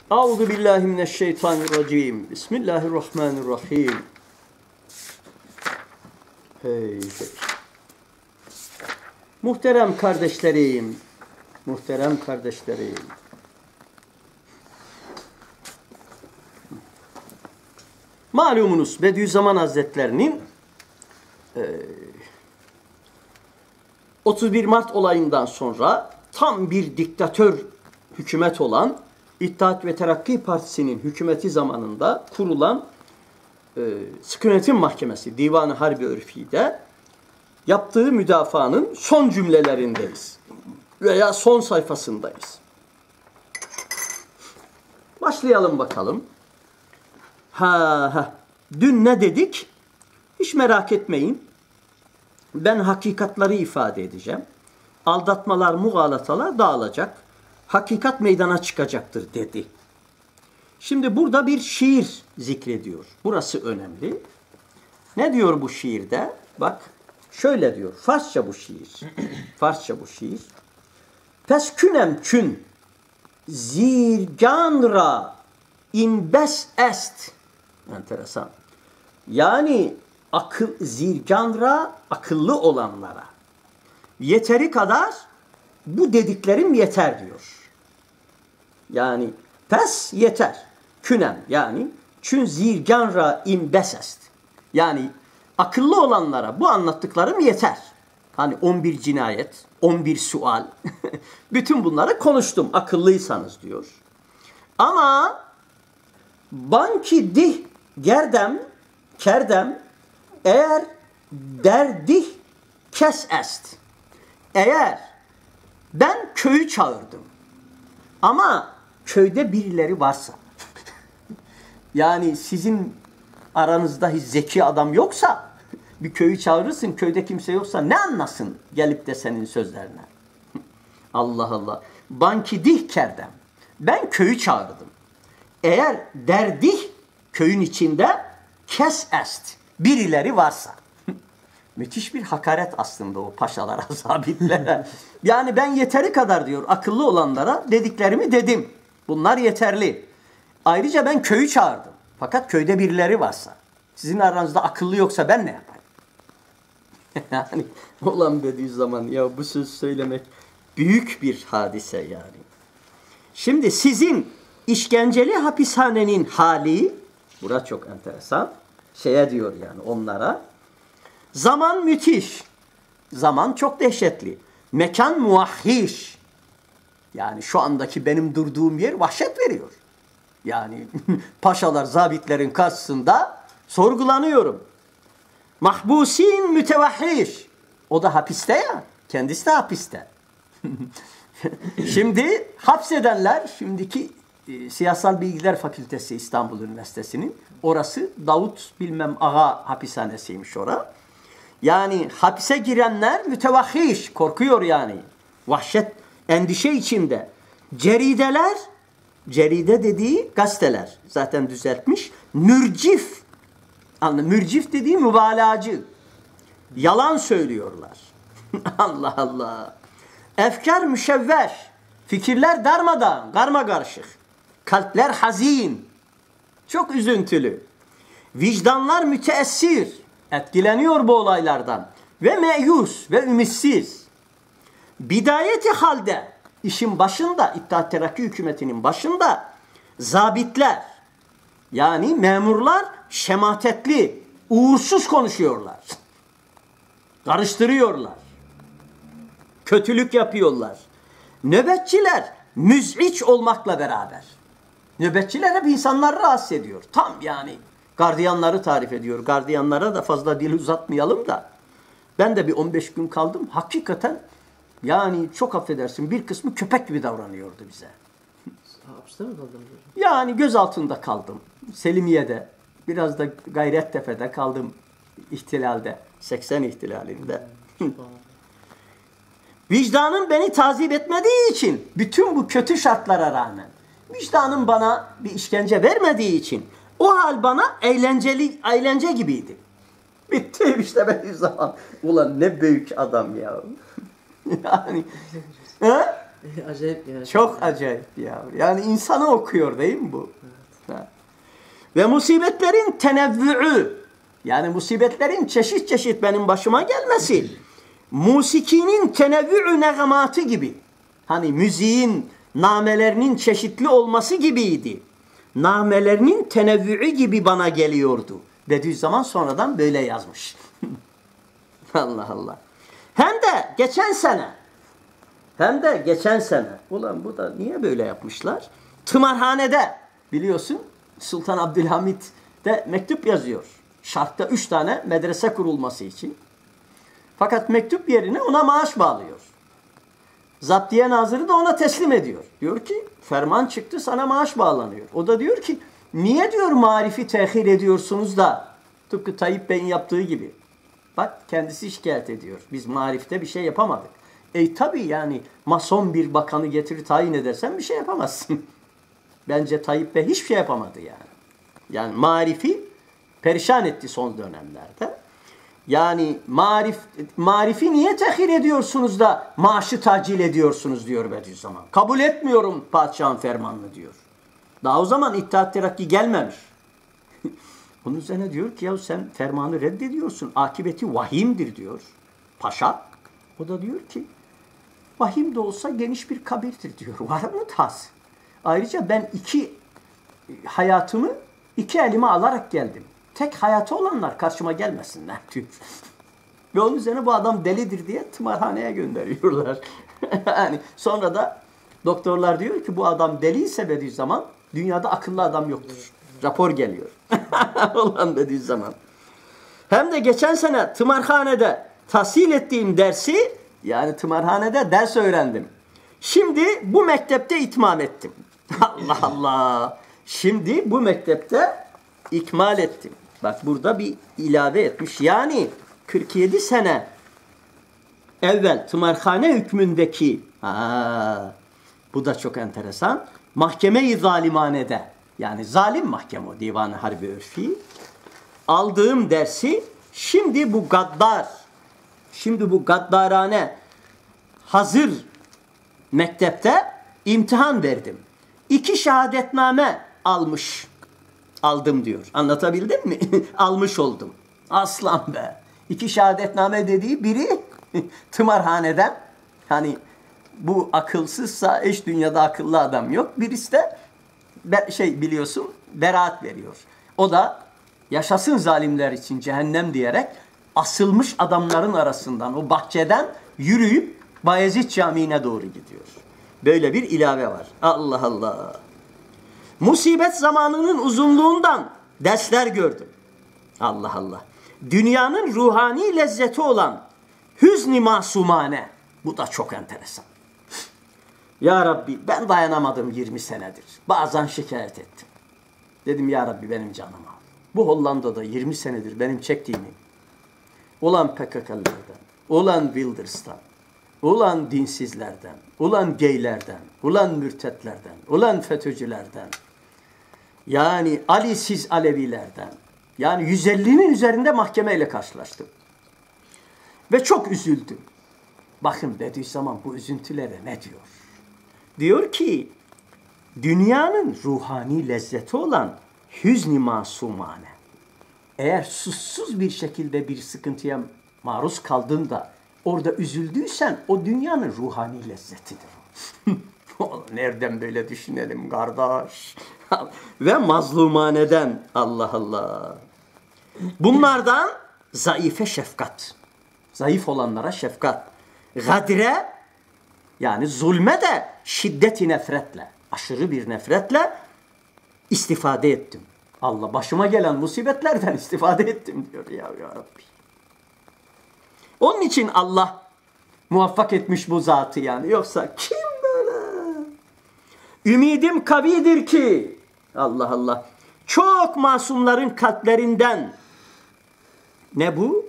Euzu billahi mineşşeytanirracim. Bismillahirrahmanirrahim. Hey. Muhterem kardeşlerim, muhterem kardeşlerim. Malumunuz Bediüzzaman Hazretlerinin 31 Mart olayından sonra tam bir diktatör hükümet olan İttihat ve Terakki Partisi'nin hükümeti zamanında kurulan Sıkı Yönetim Mahkemesi Divan-ı Harbi Örfi'de yaptığı müdafaanın son cümlelerindeyiz. Veya son sayfasındayız. Başlayalım bakalım. Dün ne dedik? Hiç merak etmeyin. Ben hakikatları ifade edeceğim. Aldatmalar, mugalatalar dağılacak. Hakikat meydana çıkacaktır dedi. Şimdi burada bir şiir zikrediyor. Burası önemli. Ne diyor bu şiirde? Bak şöyle diyor. Farsça bu şiir. Farsça bu şiir. Pes künem kün zirganra inbes est. Enteresan. Yani zirganra akıllı olanlara. Yeteri kadar bu dediklerim yeter diyor. Yani pes yeter. Künem yani çün zirganra inbes est. Yani akıllı olanlara bu anlattıklarım yeter. Hani 11 cinayet, 11 sual. Bütün bunları konuştum akıllıysanız diyor. Ama banki dih gerdem kerdem eğer derdih kes est. Eğer ben köyü çağırdım ama köyde birileri varsa yani sizin aranızda hiç zeki adam yoksa bir köyü çağırırsın, köyde kimse yoksa ne anlasın gelip de senin sözlerine? Allah Allah. Banki dih kerdem. Ben köyü çağırdım. Eğer derdih köyün içinde kes est. Birileri varsa. Müthiş bir hakaret aslında o paşalara, zabitlere. Yani ben yeteri kadar diyor akıllı olanlara dediklerimi dedim. Bunlar yeterli. Ayrıca ben köyü çağırdım. Fakat köyde birileri varsa. Sizin aranızda akıllı yoksa ben ne yapayım? Yani olan Bediüzzaman ya bu söz söylemek büyük bir hadise yani. Şimdi sizin işkenceli hapishanenin hali, burası çok enteresan, şeye diyor yani onlara, zaman müthiş, zaman çok dehşetli, mekan muvahhiş, yani şu andaki benim durduğum yer vahşet veriyor. Yani paşalar, zabitlerin karşısında sorgulanıyorum. Mahbusin mütevahhiş, o da hapiste ya, kendisi de hapiste. Şimdi hapsedenler, şimdiki Siyasal Bilgiler Fakültesi İstanbul Üniversitesi'nin, orası Davut bilmem Ağa hapishanesiymiş ora. Yani hapse girenler mütevahhiş, korkuyor yani. Vahşet, endişe içinde. Cerideler, ceride dediği gazeteler zaten düzeltmiş. Mürcif, mürcif dediği mübalağacı. Yalan söylüyorlar. Allah Allah. Efkar müşevveş, fikirler darmadan, karmakarışık. Kalpler hazin, çok üzüntülü. Vicdanlar müteessir, etkileniyor bu olaylardan. Ve meyus ve ümitsiz. Bidayeti halde, işin başında, İttihat Terakki hükümetinin başında zabitler, yani memurlar şematetli, uğursuz konuşuyorlar. Karıştırıyorlar. Kötülük yapıyorlar. Nöbetçiler müz'iç olmakla beraber. Nöbetçiler hep insanları rahatsız ediyor. Tam yani gardiyanları tarif ediyor. Gardiyanlara da fazla dil uzatmayalım da. Ben de bir 15 gün kaldım. Hakikaten yani çok affedersin bir kısmı köpek gibi davranıyordu bize. Hapiste mi kaldın? Yani gözaltında kaldım. Selimiye'de. Biraz da Gayrettepe'de kaldım. İhtilalde. 80 ihtilalinde. Vicdanım beni tazip etmediği için, bütün bu kötü şartlara rağmen, vicdanım bana bir işkence vermediği için, o hal bana eğlence gibiydi. Bitti işte Bediüzzaman. Ulan ne büyük adam ya. Yani, Acayip ya. Çok acayip ya. Yani insanı okuyor değil mi bu? Evet. Ve musibetlerin tenevvü'ü, yani musibetlerin çeşit çeşit benim başıma gelmesi, musikinin tenevvü'ü negamatı gibi. Hani müziğin namelerinin çeşitli olması gibiydi. Namelerinin tenevvü'ü gibi bana geliyordu. Bediüzzaman sonradan böyle yazmış. Allah Allah. Hem de geçen sene, ulan bu da niye böyle yapmışlar? Tımarhanede, biliyorsun Sultan Abdülhamit de mektup yazıyor. Şartta 3 tane medrese kurulması için. Fakat mektup yerine ona maaş bağlıyor. Zaptiye Nazırı da ona teslim ediyor. Diyor ki ferman çıktı, sana maaş bağlanıyor. O da diyor ki niye diyor marifi tehir ediyorsunuz da, tıpkı Tayyip Bey'in yaptığı gibi. Bak kendisi şikayet ediyor. Biz marifte bir şey yapamadık. Tabii yani mason bir bakanı getirir tayin edersen bir şey yapamazsın. Bence Tayyip Bey hiçbir şey yapamadı yani. Yani marifi perişan etti son dönemlerde. Yani marifi niye tehir ediyorsunuz da maaşı tacil ediyorsunuz diyor Bediüzzaman. Kabul etmiyorum padişahın fermanını diyor. Daha o zaman İttihat Terakki gelmemiş. Onun üzerine diyor ki ya sen fermanı reddediyorsun. Akıbeti vahimdir diyor paşa. O da diyor ki vahim de olsa geniş bir kabirdir diyor. Var mı tas? Ayrıca ben hayatımı 2 elime alarak geldim. Tek hayatı olanlar karşıma gelmesinler diyor. Ve onun üzerine bu adam delidir diye tımarhaneye gönderiyorlar. Yani sonra da doktorlar diyor ki bu adam deliyse Bediüzzaman dünyada akıllı adam yoktur. Rapor geliyor. Olan Bediüzzaman. Hem de geçen sene tımarhanede tahsil ettiğim dersi, yani tımarhanede ders öğrendim. Şimdi bu mektepte itmam ettim. Allah Allah. Şimdi bu mektepte ikmal ettim. Bak burada bir ilave etmiş. Yani 47 sene evvel tımarhane hükmündeki, bu da çok enteresan, mahkeme-i zalimanede, yani zalim mahkeme o Divan-ı Harbi Örfi, aldığım dersi şimdi bu gaddarane hazır mektepte imtihan verdim. 2 şehadetname aldım diyor. Anlatabildim mi? Almış oldum. Aslan be. 2 şehadetname dediği biri tımarhaneden, hani bu akılsızsa eş dünyada akıllı adam yok. Birisi de biliyorsun beraat veriyor. O da yaşasın zalimler için cehennem diyerek asılmış adamların arasından, o bahçeden yürüyüp Bayezid Camii'ne doğru gidiyor. Böyle bir ilave var. Allah Allah. Musibet zamanının uzunluğundan dersler gördüm. Allah Allah. Dünyanın ruhani lezzeti olan hüzni masumane. Bu da çok enteresan. Ya Rabbi ben dayanamadım 20 senedir. Bazen şikayet ettim. Dedim ya Rabbi benim canım al. Bu Hollanda'da 20 senedir benim çektiğimi, ulan PKK'lılardan, ulan Wilders'tan, ulan dinsizlerden, ulan geylerden, ulan mürtetlerden, ulan FETÖ'cülerden, yani Ali'siz Alevilerden, yani 150'nin üzerinde mahkemeyle karşılaştım. Ve çok üzüldüm. Bakın Bediüzzaman bu üzüntülere ne diyor? Diyor ki, dünyanın ruhani lezzeti olan hüzni masumane. Eğer suçsuz bir şekilde bir sıkıntıya maruz kaldığında orada üzüldüysen o dünyanın ruhani lezzetidir. Nereden böyle düşünelim kardeş? Ve mazlumaneden, Allah Allah. Bunlardan zayıfe şefkat. Zayıf olanlara şefkat. Gadire, yani zulme de şiddeti nefretle, aşırı bir nefretle istifade ettim. Allah başıma gelen musibetlerden istifade ettim diyor ya Rabbi. Onun için Allah muvaffak etmiş bu zatı yani. Yoksa kim böyle? Ümidim kavidir ki, Allah Allah, çok masumların kalplerinden ne bu?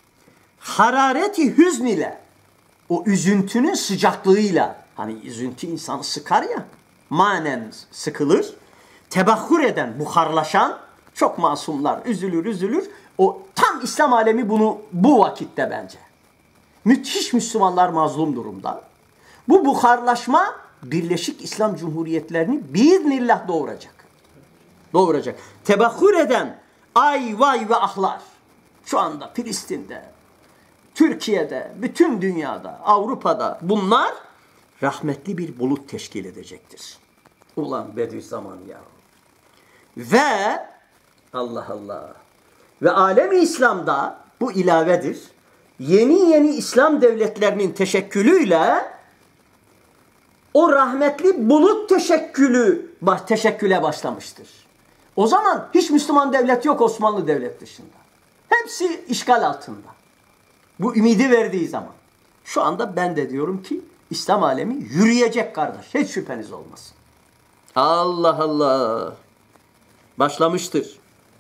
Harareti hüzn ile, o üzüntünün sıcaklığıyla, hani üzüntü insanı sıkar ya, manen sıkılır, tebahhur eden, buharlaşan çok masumlar üzülür. O tam İslam alemi bunu bu vakitte bence. Müthiş Müslümanlar mazlum durumda. Bu buharlaşma Birleşik İslam Cumhuriyetlerini biiznillah doğuracak. Doğuracak. Tebahhur eden ay, vay ve ahlar şu anda Filistin'de, Türkiye'de, bütün dünyada, Avrupa'da bunlar rahmetli bir bulut teşkil edecektir. Ulan Bediüzzaman ya. Ve Allah Allah. Ve alem-i İslam'da bu ilavedir. Yeni İslam devletlerinin teşekkülüyle o rahmetli bulut teşekküle başlamıştır. O zaman hiç Müslüman devlet yok Osmanlı Devlet dışında. Hepsi işgal altında. Bu ümidi verdiği zaman. Şu anda ben de diyorum ki İslam alemi yürüyecek kardeş. Hiç şüpheniz olmasın. Allah Allah. Başlamıştır.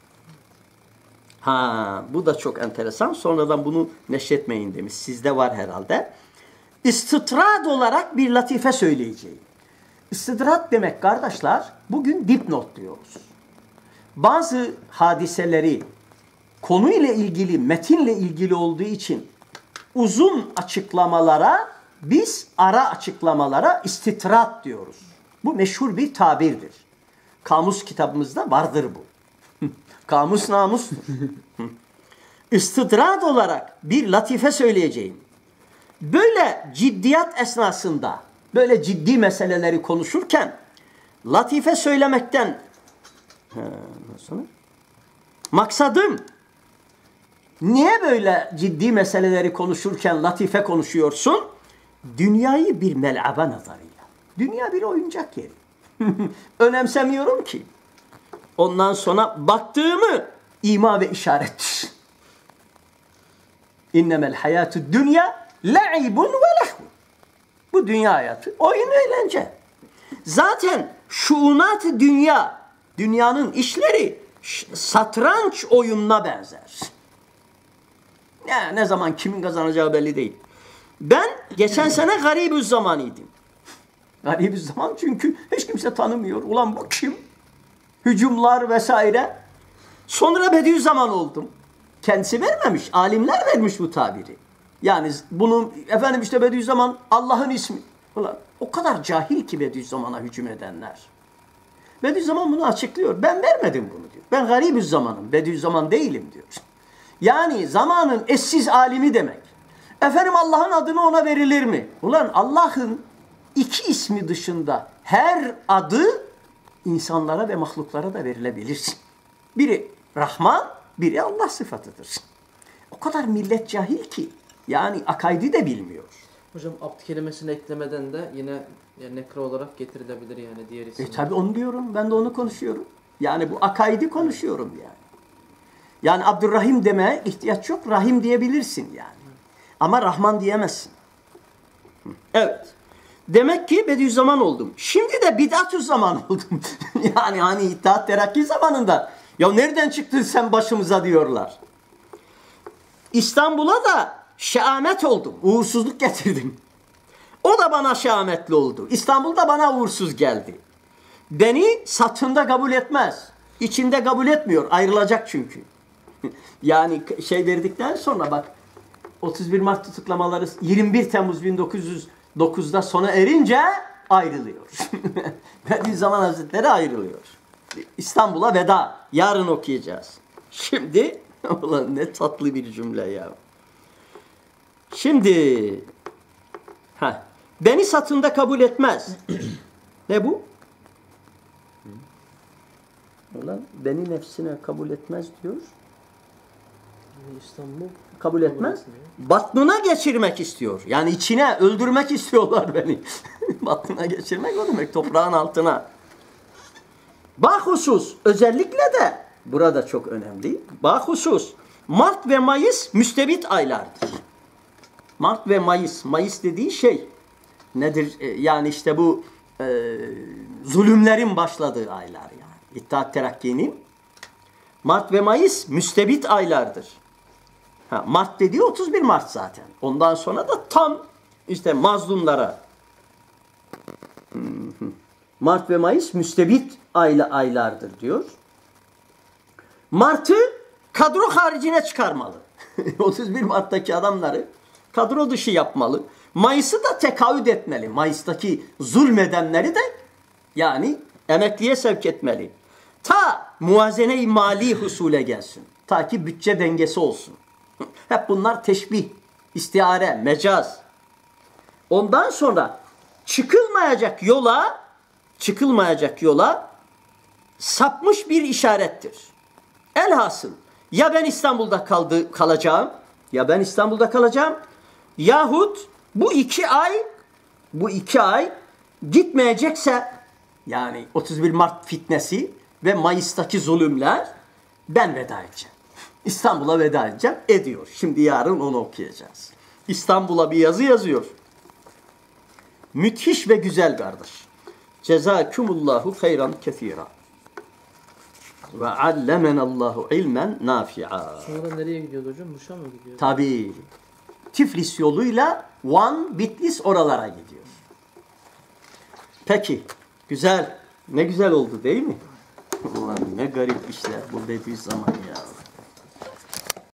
Bu da çok enteresan. Sonradan bunu neşretmeyin demiş. Sizde var herhalde. İstitrad olarak bir latife söyleyeceğim. İstitrad demek kardeşler, bugün dipnot diyoruz. Bazı hadiseleri konuyla ilgili, metinle ilgili olduğu için uzun açıklamalara biz ara açıklamalara istitrad diyoruz. Bu meşhur bir tabirdir. Kamus kitabımızda vardır bu. Kamus namustur. İstitrad olarak bir latife söyleyeceğim. Böyle ciddiyat esnasında, böyle ciddi meseleleri konuşurken latife söylemekten maksadım niye böyle ciddi meseleleri konuşurken latife konuşuyorsun? Dünyayı bir mel'aba nazarıyla. Dünya bir oyuncak yeri. Önemsemiyorum ki. Ondan sonra baktığımı ima ve işarettir. İnnemel hayatü dünya la'ibun ve lehvun. Bu dünya hayatı oyun eğlence. Zaten şuunat-ı dünya, dünyanın işleri satranç oyununa benzer. Ne zaman kimin kazanacağı belli değil. Ben geçen sene garibüzzaman idim. Garibüzzaman çünkü hiç kimse tanımıyor. Ulan bu kim? Hücumlar vesaire. Sonra Bediüzzaman oldum. Kendisi vermemiş. Alimler vermiş bu tabiri. Yani bunun efendim işte Bediüzzaman Allah'ın ismi. Ulan o kadar cahil ki Bediüzzaman'a hücum edenler. Bediüzzaman bunu açıklıyor. Ben vermedim bunu diyor. Ben garibüzzamanım. Bediüzzaman değilim diyor. Yani zamanın eşsiz alimi demek. Efendim Allah'ın adını ona verilir mi? Ulan Allah'ın iki ismi dışında her adı insanlara ve mahluklara da verilebilir. Biri Rahman, biri Allah sıfatıdır. O kadar millet cahil ki yani akaidi de bilmiyor. Hocam abd kelimesini eklemeden de yine nekre olarak getirilebilir yani diğer isimler. Tabii onu diyorum. Ben de onu konuşuyorum. Yani bu akaidi konuşuyorum yani. Yani Abdurrahim demeye ihtiyaç yok. Rahim diyebilirsin yani. Ama Rahman diyemezsin. Evet. Demek ki Bediüzzaman oldum. Şimdi de Bid'atüzzaman oldum. Yani hani İttihat Terakki zamanında ya nereden çıktın sen başımıza diyorlar. İstanbul'a da şeamet oldum. Uğursuzluk getirdim. O da bana şeametli oldu. İstanbul'da bana uğursuz geldi. Beni satında kabul etmez. İçinde kabul etmiyor. Ayrılacak çünkü. Yani şey verdikten sonra bak 31 Mart tutuklamaları 21 Temmuz 1909'da sona erince ayrılıyor. Bediüzzaman Hazretleri ayrılıyor. İstanbul'a veda. Yarın okuyacağız. Şimdi ulan ne tatlı bir cümle ya. Şimdi beni satında kabul etmez. Ne bu? Ulan beni nefsine kabul etmez diyor. İstanbul kabul etmez. Batnına geçirmek istiyor. Yani içine öldürmek istiyorlar beni. Batnına geçirmek o demek. Toprağın altına. Bahusus özellikle de burada çok önemli. Bahusus Mart ve Mayıs müstebit aylardır. Mart ve Mayıs. Mayıs dediği şey nedir? Yani işte bu zulümlerin başladığı aylar yani. İttihat Terakki'nin Mart ve Mayıs müstebit aylardır. Mart dediği 31 Mart zaten. Ondan sonra da tam işte mazlumlara Mart ve Mayıs müstebit aylardır diyor. Mart'ı kadro haricine çıkarmalı. 31 Mart'taki adamları kadro dışı yapmalı. Mayıs'ı da tekavüt etmeli. Mayıs'taki zulmedenleri de yani emekliye sevk etmeli. Ta muvazene-i mali husule gelsin. Ta ki bütçe dengesi olsun. Hep bunlar teşbih, istiare, mecaz. Ondan sonra çıkılmayacak yola sapmış bir işarettir. Elhasıl ya ben İstanbul'da kalacağım yahut bu iki ay gitmeyecekse yani 31 Mart fitnesi ve Mayıs'taki zulümler ben veda edeceğim. İstanbul'a veda edeceğim. Ediyor. Şimdi yarın onu okuyacağız. İstanbul'a bir yazı yazıyor. Müthiş ve güzel kardeş. Cezakumullahu hayran kethira. Ve allemenallahu ilmen nafi'a. Sonra nereye gidiyordu hocam? Muş'a mı gidiyor? Tabii. Tiflis yoluyla Van, Bitlis oralara gidiyor. Peki. Güzel. Ne güzel oldu değil mi? Ulan ne garip işler bu Bediüzzaman ya.